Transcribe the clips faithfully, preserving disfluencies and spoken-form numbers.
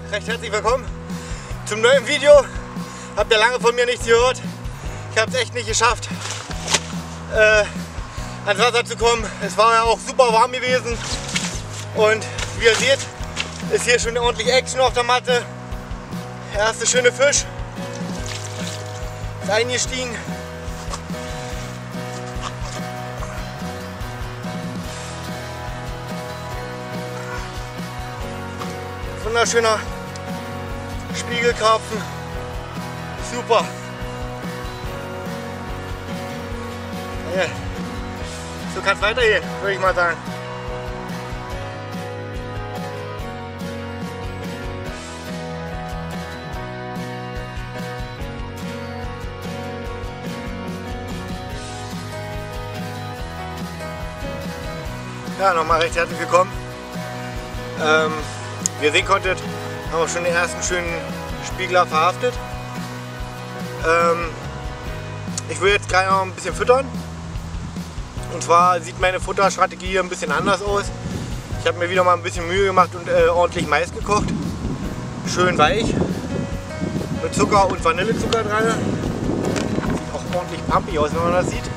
recht herzlich willkommen zum neuen Video. Habt ihr lange von mir nichts gehört. Ich habe es echt nicht geschafft, äh, ans Wasser zu kommen. Es war ja auch super warm gewesen und wie ihr seht, ist hier schon ordentlich Action auf der Matte. Der erste schöne Fisch ist eingestiegen. Wunderschöner Spiegelkarpfen. Super. Ja, so kann es weitergehen, würde ich mal sagen. Ja, nochmal recht herzlich willkommen. Ähm, wie ihr sehen konntet, haben wir schon den ersten schönen Spiegler verhaftet. Ähm, ich will jetzt gleich noch ein bisschen füttern. Und zwar sieht meine Futterstrategie hier ein bisschen anders aus. Ich habe mir wieder mal ein bisschen Mühe gemacht und äh, ordentlich Mais gekocht. Schön weich. Mit Zucker und Vanillezucker dran. Sieht auch ordentlich pumpig aus, wenn man das sieht.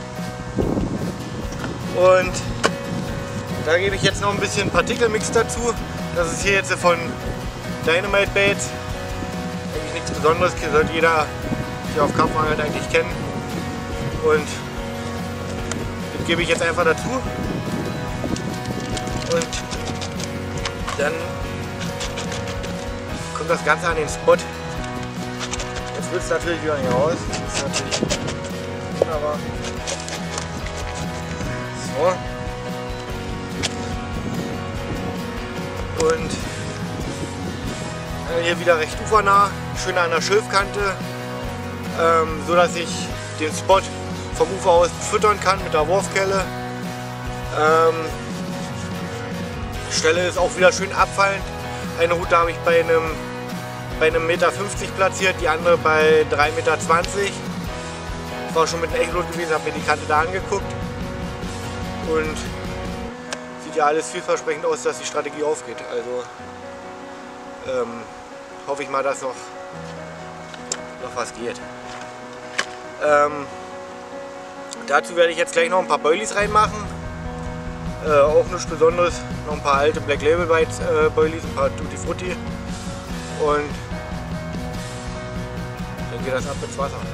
Und da gebe ich jetzt noch ein bisschen Partikelmix dazu. Das ist hier jetzt von Dynamite Baits. Eigentlich nichts Besonderes, hier sollte jeder hier auf Karpfen halt eigentlich kennen. Und das gebe ich jetzt einfach dazu. Und dann kommt das Ganze an den Spot. Jetzt wird es natürlich wieder nicht raus. Das ist natürlich wunderbar. So. Und hier wieder recht ufernah, schön an der Schilfkante, ähm, so dass ich den Spot vom Ufer aus füttern kann mit der Wurfkelle. Ähm, die Stelle ist auch wieder schön abfallend. Eine Route habe ich bei einem bei einem Meter fünfzig platziert, die andere bei drei Meter zwanzig. Ich war schon mit einem Echolot gewesen, habe mir die Kante da angeguckt und sieht ja alles vielversprechend aus, dass die Strategie aufgeht. Also ähm, hoffe ich mal, dass noch, noch was geht. Ähm, dazu werde ich jetzt gleich noch ein paar Boilies reinmachen. Äh, auch nichts Besonderes. Noch ein paar alte Black Label Bites, äh, Boilies, ein paar Tutti Frutti. Und dann geht das ab ins Wasser.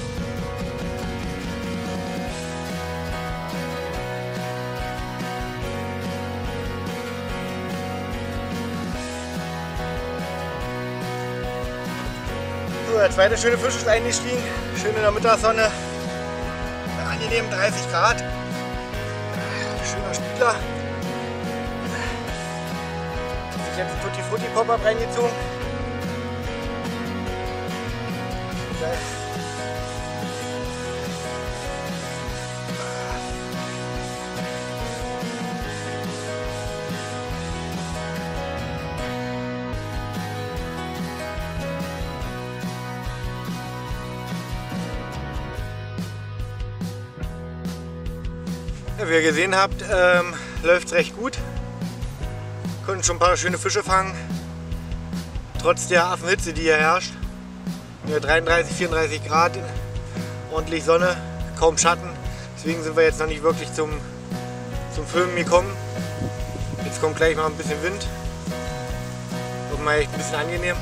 So, der zweite schöne Fisch ist eingestiegen, schön in der Mittagssonne, bei angenehmen dreißig Grad, schöner Spiegler. Ich habe jetzt einen Tutti Frutti Pop-Up reingezogen. Ja, wie ihr gesehen habt, ähm, läuft es recht gut. Konnten schon ein paar schöne Fische fangen. Trotz der Affenhitze, die hier herrscht. Hier dreiunddreißig, vierunddreißig Grad, ordentlich Sonne, kaum Schatten. Deswegen sind wir jetzt noch nicht wirklich zum, zum Filmen gekommen. Jetzt kommt gleich mal ein bisschen Wind. Wird mal echt ein bisschen angenehm.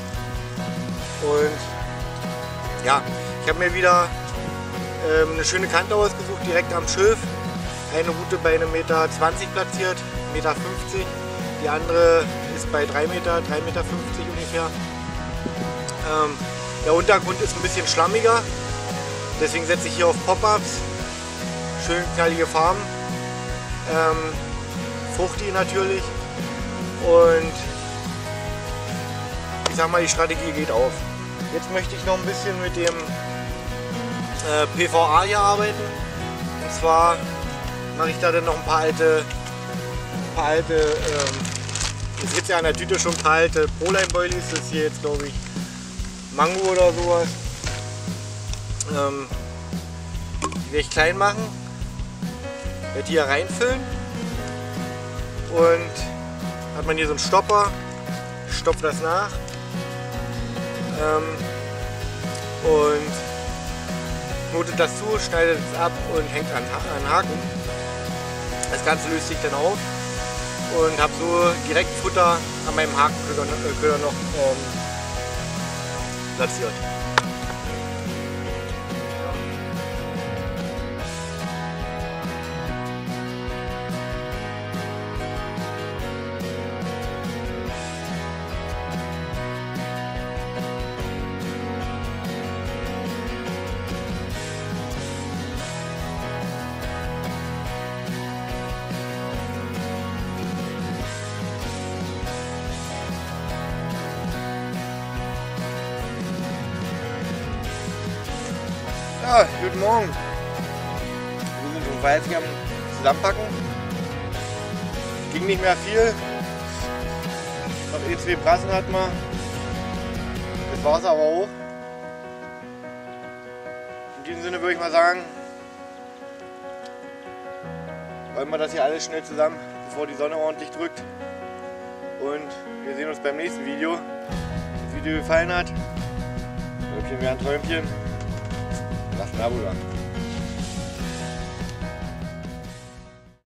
Und ja, ich habe mir wieder ähm, eine schöne Kante ausgesucht, direkt am Schilf. Eine Route bei einem Meter zwanzig platziert, Meter fünfzig. Die andere ist bei drei Meter, drei Meter fünfzig ungefähr. Ähm, der Untergrund ist ein bisschen schlammiger, deswegen setze ich hier auf Pop-Ups. Schön knallige Farben. Ähm, fruchtig natürlich. Und ich sag mal, die Strategie geht auf. Jetzt möchte ich noch ein bisschen mit dem äh, P V A hier arbeiten. Und zwar mache ich da dann noch ein paar alte, ein paar alte, ähm, es gibt ja an der Tüte schon ein paar alte Proline Boilies, das ist hier jetzt glaube ich Mango oder sowas. Ähm, die werde ich klein machen, werde die hier reinfüllen und hat man hier so einen Stopper, stopft das nach Ähm, und knotet das zu, schneidet es ab und hängt an einen Haken. Das Ganze löst sich dann auf und habe so direkt Futter an meinem Hakenköder noch ähm, platziert. Ja, guten Morgen. Wir sind schon fleißig am Zusammenpacken. Ging nicht mehr viel. Noch eh zwei Brassen hatten wir. Das war es aber hoch. In diesem Sinne würde ich mal sagen, räumen wir das hier alles schnell zusammen, bevor die Sonne ordentlich drückt. Und wir sehen uns beim nächsten Video. Wenn das Video gefallen hat, Träumchen wäre ein Träumchen. Lasst ein Abo da.